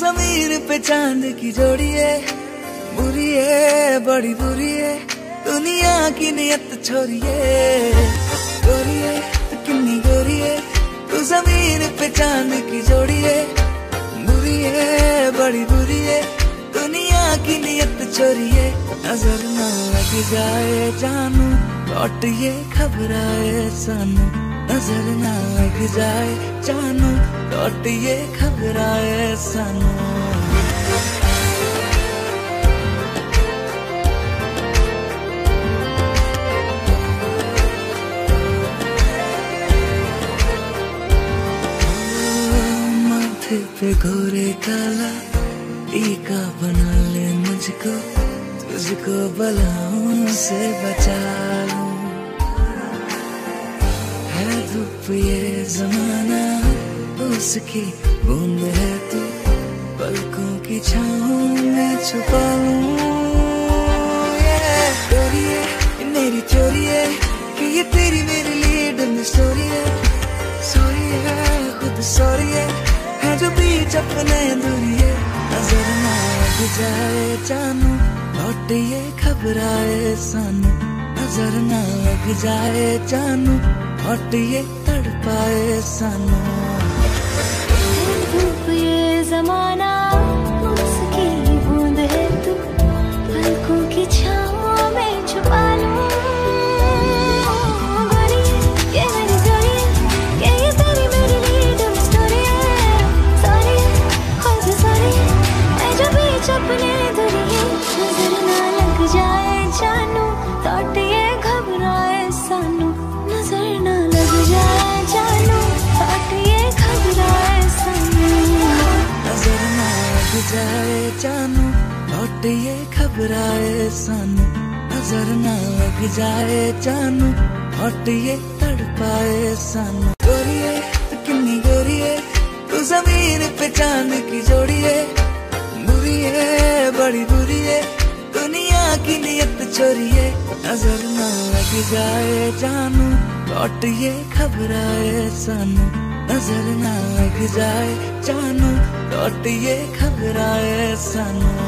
जमीन पे चांद की जोड़ी है, बुरी है बड़ी बुरी है दुनिया की नियत छोरी है। गोरी है तो कितनी गोरी है, तू जमीन पे चांद की जोड़ी है, बुरी है बड़ी बुरी है दुनिया की नियत छोरी है। नजर ना लग जाए जानू लौट ये घबराए सानू, नजर ना लग जाए जानू लौट ये घबराए सानू। माथे पे घोरे काला टीका बना ले मुझको, तुझको बलाओं से बचा लूं। है धूप ये जमाना उसकी बूंद है तू, पलकों की छाँव में छुपा लूं। चोरी है मेरी चोरी है कि ये तेरी मेरे लिए डम स्टोरी है। सॉरी है खुद सॉरी है जो बीच अपने दूरी है। नजर ना लग जाए जानू लौट ये घबराए सानू, नजर ना लग जाए जानू लौट ये तड़पाए सानू। धूप ये जमाना उसकी बूंद है तू, पलकों की छाँव में छुपा लूं। गोरी ये मेरी जोड़ी है, ये तेरी मेरे लिए डम स्टोरी है। सॉरी खुद सॉरी मैं जो बीच अपने दूरी है। नजर ना लग जाए जानू लौट ये घबराए सानू, नजर ना लग जाए जानू लौट ये घबराए सानू। नजर ना लग जाए जानू लौट ये घबराए सानू, नजर ना लग जाए जानू लौट ये तड़पाए सानू। गोरी है तो कितनी गोरी है, तू जमीन पे चांद की जोड़ी है, बुरी है बड़ी बुरी है दुनिया की नियत छोरी है। नजर ना लग जाए जानू लौट ये घबराए सानू, नजर ना लग जाए जानू लौट ये घबराए सानू।